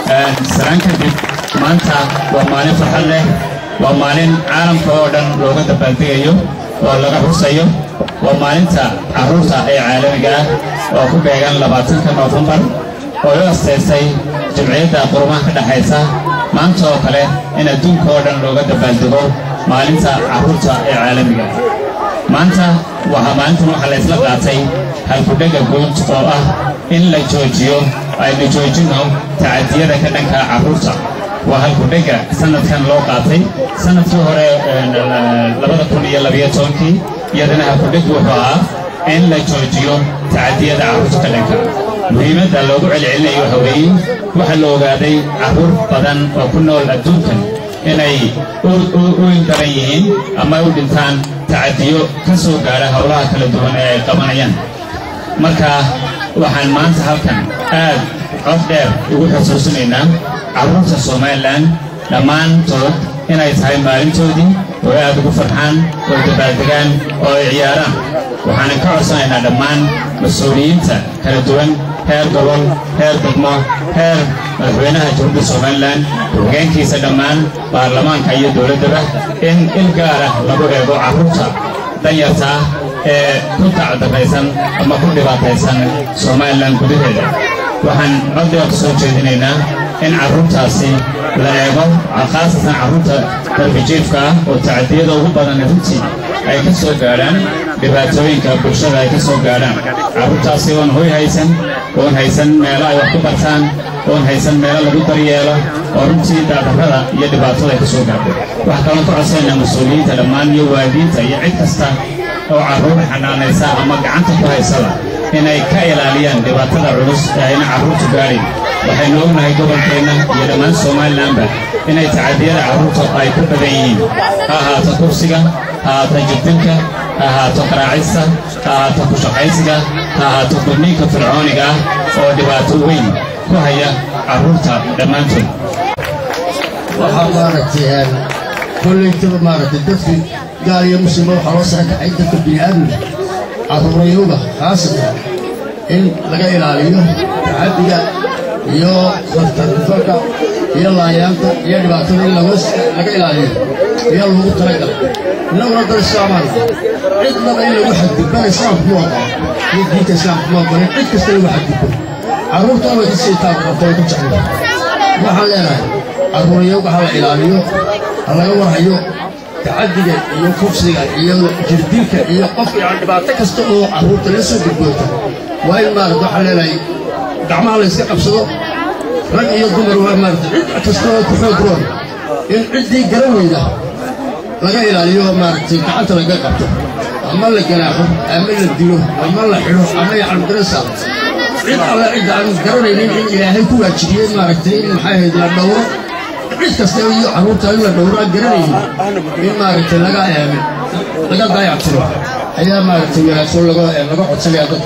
سلام كذب مانتا ومالين فرحلة ومالين عالم كودن لغة بلدية ولغة حسية ومالين تا عروسة أي عالم جاه وكل بيجان لبعضن كنوفمبر ويوستي جمعية قرمان كده حيسا مانتا وكله إن دون كودن لغة بلدية مالين تا عروسة أي عالم جاه مانتا وهمانتا وحلا إسلام قاتي هالكودن جون تقوى إن لجوجيو أي لجوجينه تعدية كده كعروسة وهالكودن سنة كان لو قاتي سنة هوري لبضة كونية لبية تونكي يدنا هالكودن وحوا إن لجوجيو تعدية عروسة كده مهمة اللوجو العلمي وحوي وحلو قادي عبور بدن وكنا الأدوكن إني أول دريين أما أول إنسان تعديو كسو قال هؤلاء كل دون قمانيان مركا وحن مان سهلكن أفضل يقول حسوسنا عروس الصومالان لمان تود هنا يسحب مالين تودي ويأخذ فرحان ويتبادلان ويعياران وحنا كعصا هنا لمان مسؤولين كل دون هير قبل هير دماء هير مدحوينها جنوب الصومالان وكان كيس لمان برلمان كي دولة دبه إن الجارة لبغيبو عروسا دنيرتا كنت عدبيسان أما كنت باتيسان صومالان كده وحن عدي أقصد جدينا إن عروساسي لأيضا خاصة عروسا تربيجيفكا وتعديده وبدن نفسي أي كسر قارن بباتوين كبرشة أي كسر قارن عروساسي ون هو هيسن ملا يوقف برسان ون هيسن ملا لبي بريالا ورمسي تعتبرها يدباتو أي كسر قارن وحكمنا تعصينا مسؤولين تلمان يوادين تيعد كستا أو عروض حنانيسا أما قعنت كويسلا إنay ka ilaaliyaan dhibaatada culus ee in carruurtu gaareen waxaynu ognahay gobolkeena iyo dhammaan Soomaaliland inay tacadiyada carruurta ay ku badan yihiin ha ahaato kursiga ha ahaato jidinka ha ahaato qaraacista ha ahaato ku shaqaysiga ha ahaato gudniinka fircooniga oo dhibaato weyn ku haya carruurta dhammaantood waxaa maaragtay kulliintaba maaragtay dadkii gaar iyo muslimo waxaa loo saxay dadka bini'aadamka عروضيوبة خاصة إن لقى إلاليو تعدية يو خطر يلا يامتا يدي بعثون إلا وس لقى إلاليو يلا هو طريقة لو رد السامان عدنا إلا واحد بقى إسلام في موضع يديك إسلام في موضع عد كستري واحد بقى عروض أول السيطان وطويق الجحيم وحالينا عروضيوبة حال إلاليو الله يوحيو تعدي يوكسيا يجرديك يقف يعني بعتكستو عروض لسه بالجوته وين ما رضى حلالي دعم على السقف صدق رجع يضمر وين ما رضى كستو كفرون إن عدي جروي ده لقى إلى اليوم ما رضى تعال لقى قبته أما اللي جناحه أما اللي ديوه أما اللي حلوه أما يعلم دراسة عد على عد عن جروي لين إلى هيكون أشياء ما رضى المحايد للدور عد كستوي عروض تانية دورة جروي ما رضى لقى ضايع تروح أيام ما رضى يسول لقى عطسي هذا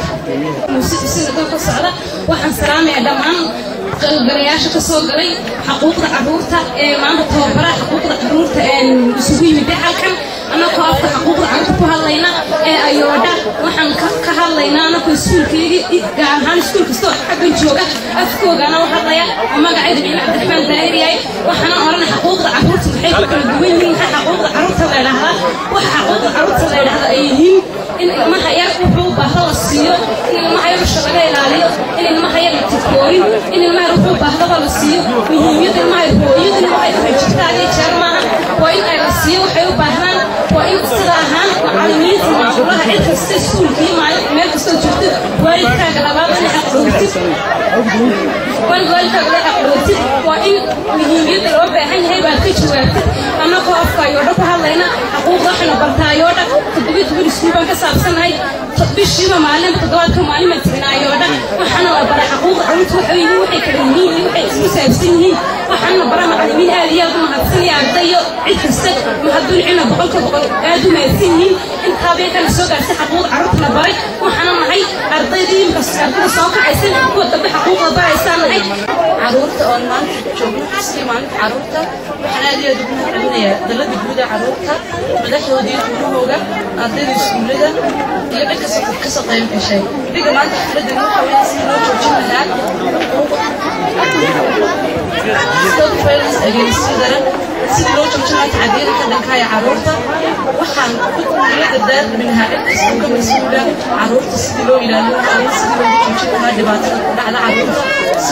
waxaan salaamay dhamaan qalbariyaasha ka soo galay xuquuqda carruurta ee maanta tababara xuquuqda carruurta ee isugu yimid halkan anagoo afka xuquuqda carruurta ku hadlayna ee ayooda waxaan ka hadlaynaa anagoo iskuulkeedii gaar ahaan iskuul kasta oo xaggan jooga afkoogana u hadlaya magacayda bin Cabdiraxmaan Daahir yahay waxaan oran xuquuqda carruurta waxay ku kala duwan yihiin xuquuqda carruurta la yiraahdo waxa xuquuqda carruurta la yiraahdo ay yihiin in ilmaha yar wuxuu baahdo la siiyo in ilmaha yar laga ilaaliyo in ilmaha yar la tikoorin in ilmaha yar wuxuu baahdo la siiyo muhiimada ilmaha yar hooyada waxay ku jirtaa jeer maaha waa in ay la siiyo waxay u baahnaan waa in sida ahaan macallimiinta maamulaha cid kasta iskuulkii meel kasta joogto waalidkaaga labaad in xaq dhowrtid waalidkaaga la xaq dhowrtid waa in muhiimada loo baahan yahay baad ka jawaabtid anagoo afka ayooda ku hadlayna xuquuqda waxna bartaayooda tadbiid iskuul baan ka saabsanahay bishiiba maalin toddobaadka maalin ma tirinaayooda waxaana la bara xuquuqda carruurta waxay kala yihiin waxay isku saabsan yihiin waxaana bara macallimiin aad iyo aad u mahadsan iyo ardayo cid kasta mahadulcina boqolkiiba aad u mahadsan yihiin intaa bay kana soo gaartay xuquuqda carruurta la baray waxaana nahay ardaydii ardayda soo kacaysan kuwa dambe xuquuqda baraysaan nahay carruurta oo maanta joogno xisbi maalinta carruurta waxaan aad iyo aad ugu mahadcelinayaa dalada guuda carruurta madaxdoodii gurahooga ardayda iskuulada iyo cid kasta ka soo qayb gashay diga maanta xafladda waxa weeye si loo joojin lahaa stop violence against children sidii loo joojin tacadiyada ka dhanka ah carruurta waxaan ku kulmiyada daarminaha inta ka mas'uula carruurta sidii loo ilaalin lahaa sidii loo joojin lahaa dhibaatada ku dhacda carruurta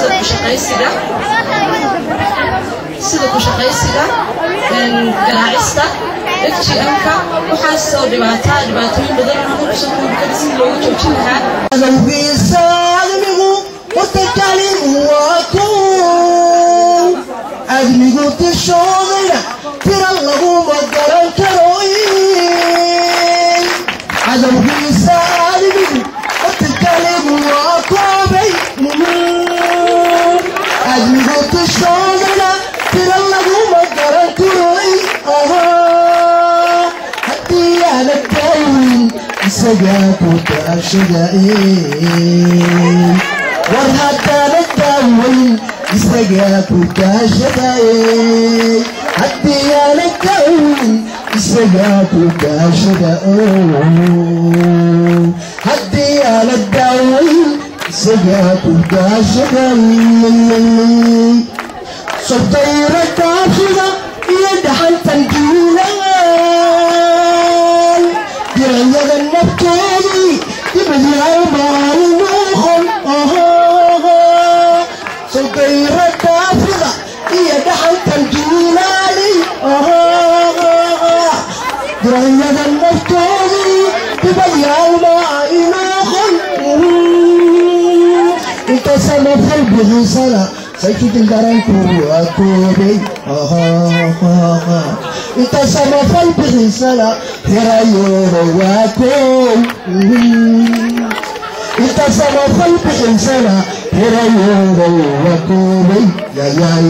sida ku shaqaysiga garaacista FGM-ka waxaas oo dhibaatooyin badan oo ku soo kordhay sidii loo joojin lahaa أدمغو تشوغينا ترى اللغو مقرن كروين عدم بيسا أدمغو وتتكلم وقوبي أدمغو تشوغينا ترى اللغو مقرن كروين حتى على التاوين سجاكو تأشدائين ورحتى للتاوين إسقاك كاشداي حتى على الكون إسقاك كاشداي حتى على الكون إسقاك كاشداي صدير كاشدا يدحن تنجيلا دريا النبتي يبدي عمال المخل صغير كافرة هي دحل تنجيلاني دريا النفتوزي تبيع الماء خل انت سنة قلبه سنة سيكت الدرنكو أكوبي انت سنة قلبه سنة هرايور واكوب انت سنة قلبه سنة هرايور واكوبي يا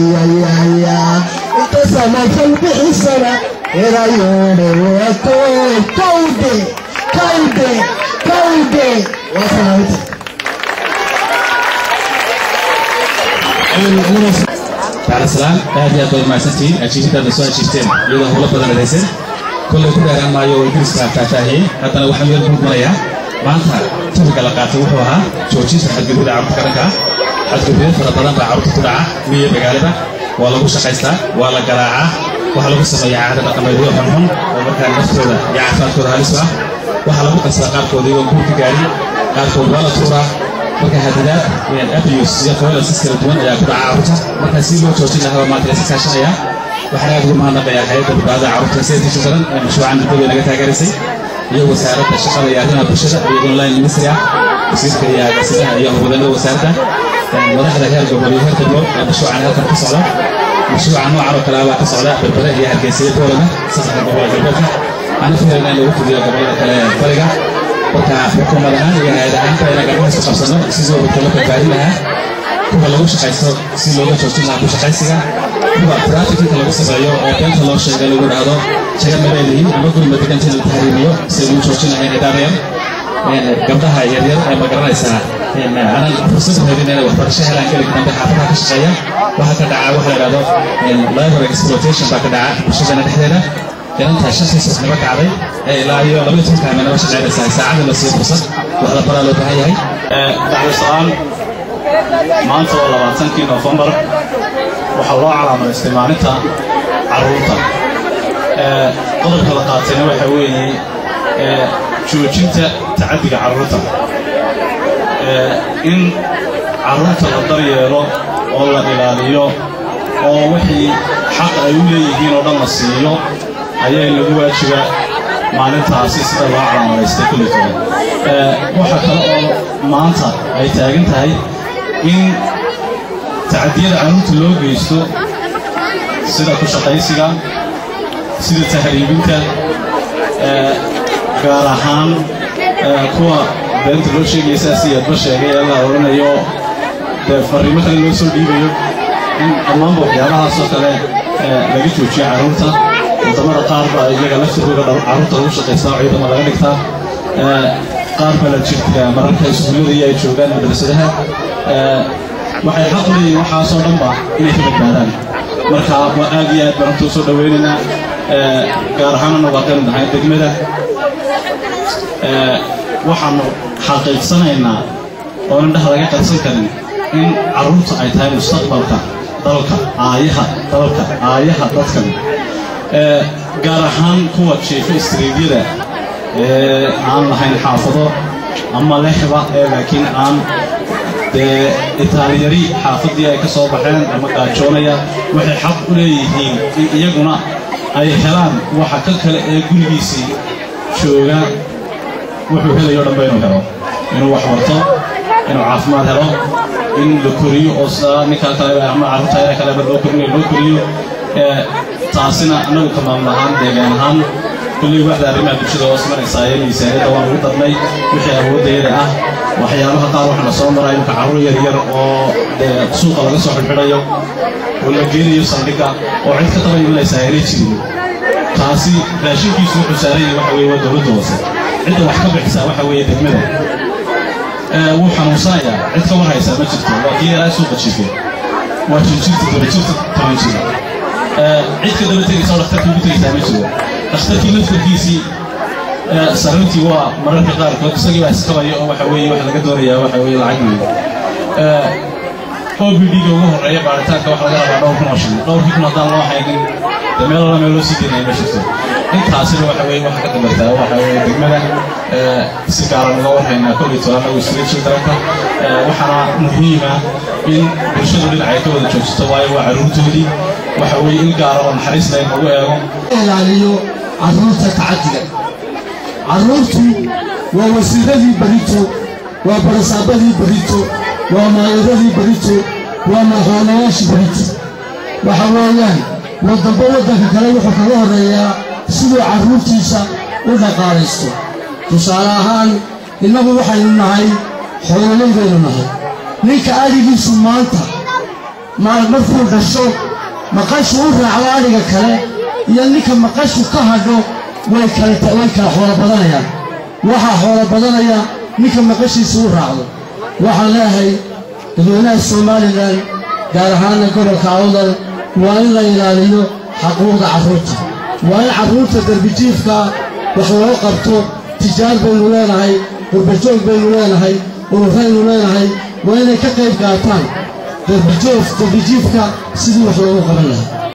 انت سنة قلبه سنة هرايور واكوب كوبي وصلت تعالى السلام هذه أطول ما سنتين أشيشت هذا السؤال شيشتين يلا هو لفظ الرئيسين كل كده ما يوجدس كاتاهي حتى لو حمل الموت مريا ما أنت تفرق علاقاته وحوها شوشيس حد يقول عم تكرنكا حد يقول فرضنا بعرض تدعى مية بقالبة ولا وش قيستا ولا قراعة وحلو قصة يعاد رقم يدوه منهم ومكان نفسه يعفر كره الأسبوع وحلو قصة قاركو ديو كوك جاري قاركو ولا تورا marka hadadaad in abuse iyo qoyla siskala duwan ayaa ku dhaca carruurta marka si loo joojin lahaa maanta si kaashanaya waxaan aad ugu mahadnaqayaa hay'adda badbaadada carruurta sayidka shaqadan ee mashruucan dowladda naga taageerisay iyo wasaaradda shaqada iyo arrimaha bulshada iyo online ministry wasiirka iyo agaasimaha iyo howlgallada wasaaradda madaxda heer gobol iyo heer degmo ee mashruucan halkan ka socda mashruuca noocan oo kale ah ka socda berbere iyo hargeysa iyo boolana saddexda gobol ee galbeedka aan filayn in lagu fuliyo gobollada kale ee bariga marka xukuumad ahaan iyo hay'ad ahaanba inaan gacmaha isku qabsano si soo badalo badbaadin lahaa kuwa lagu shaqaysto si looga joojin lahaa ku shaqaysiga kuwa trafficka lagu sameeyo oo beenta loo sheegay lagu dhahdo shaga maleelihiin ama guriga degantii la tahriimiyo si lagu joojin lahaa idaarayaan gabdhaha yaryar ee magaranaysaa aanan fursad helin inay waxbarasho helaan keliga dambe xaafadaha ka shaqeeya waxaa ka dhaca waxa la yidhahdo labor exploitation baa ka dhaca bulshadana dhexdeeda inanta shantii subaxnimo kacday ilaa iyo 12 kaamina waxa shaqeynaysaa saacada la sii fursad wax la baraa loo baahan yahay dacwo su'aal maanta oo 20 November waxa loo calaamadeystay maalinta carruurta qodobka la qaatayna waxa weeye joojinta tacaddiga carruurta in carruurta la daryeelo oo la ilaaliyo oo wixii xaq ay u leeyihiin oo dhan la siiyo ayaa lagu waajibaa maalintaasi sida loo calaamadeystay kulligood waxa kale oo maanta ay taagan tahay in tacadiyada carruurta loo geysto sida ku shaqaysiga sida tahriibinta gaar ahaan kuwa beenta loo sheegaya sidaas iyadba sheegay ee la oranayo dee fariimo kale loo soo dhiibayo in dhammaanba waxyaabahaasoo kale laga joojiyo carruurta wadamada qaar baa iyaga laftirkooda carruurta lagu shaqaystaa oo ciidamo laga dhigtaa qaar baa la jirta mararka iskuullada iyo ay joogaan madrasadaha waxay xaq u leeyihiin waxaasoo dhanba inay ka badbaadaan marka waa aad iyo aad baan u soo dhaweynaynaa gaar ahaanna waa qayb nahay degmada waxaanu xaqiiqsanaynaa oo indhaha laga qarsan karin in carruurta ay tahay mustaqbalka dalka aayaha dadkan gaar ahaan kuwa jiifa istiriidyada aan lahayn xaafado ama lexba laakiin aan itaaliyari xaafadii ay ka soo baxeen ama gaajoonaya waxay xaq u leeyihiin in iyaguna ay helaan waxa ka kale ee gurigiisii jooga wuxuu helayo dhanba inuu helo inuu wax barto inuu caafimaad helo in la koriyo oo sidaa ninkaa kale ama carruurta kaleba loo koriyo taasina anagu ka maamul ahaan deegaan ahaan kulley waxda arrimaha bulshada hoos maraysaa ee miisaaniyadda waan ugu darnay wixii awooddeeda ah waxyaabaha qaar waxaana soo maray imka carruur yaryar oo suuqa laga soo xidhxidhayo oo la geenayo saldhigga oo cid ka tabayulanaysaa aanay jirin taasi raashinkiisu wuxuu saaran yahay waxa weeye waa dowladda hoose cidda wax ka bixisaa waxa weeye degmada wuu xanuunsanayaa cid ka warhaysaa ma jirto waa kii yaraa suuqa jiifay waa jirjirta dabajirta toban jira cid ka daba tegaysa oo dhakhtarkii ugu tegaysaa ma jiro dhakhtarkii laftarkiisii sarintii waa mararka qaarkood isagii baa iskabaya oo waxa weeye waxa laga doonayaa waxa weeye lacag weeye OBD-ga ugu horreeya baaritaanka waxa laga rabaa dhowr kun oo shilin dhowrkii kun haddaan loo haynin dee meel alla meel loo sii geenaya ma jirto intaasina waxa weeye waxa ka dambaytaa waxa weeye degmada si gaaran uga warhaynaa kolley toban nagu isla childrenka waxaana muhiima in bulshadu dhinac ay ka wada joogsato waayo waa carruurtoodii waxa weeye in gaara oo naxariis layn lagu eego ilaaliyo carruurta tacadiga carruurtu waa wasiiradii barito waa barasaabadii barito waa maayaradii barito waa madaxweynayaashii barito waxa weeyaan waddanba waddanka kale wuxuu kaga horreeyaa siduu carruurtiisa u dhaqaalaysto tusaale ahaan innagu waxaynu nahay xoololay baynu nahay ninka adhigiisu maanta markuu dhasho maqashu u raacdo adhiga kale iyo ninka maqashu ka hadho way kala xoolo badanayaan waxaa xoolo badanaya ninka maqashiisa u raacdo waxaan leeyahay dadweynaha somalilan gaar ahaana gobolka awdal waa in la ilaaliyo xaquuqda carruurta waa in carruurta darbijiifka wax loo qabto tijaar baynu leenahay qurbajoog baynu leenahay ururaynu leenahay waa inay ka qayb qaataan darbijiifka sidii wax loogu qaban lahaa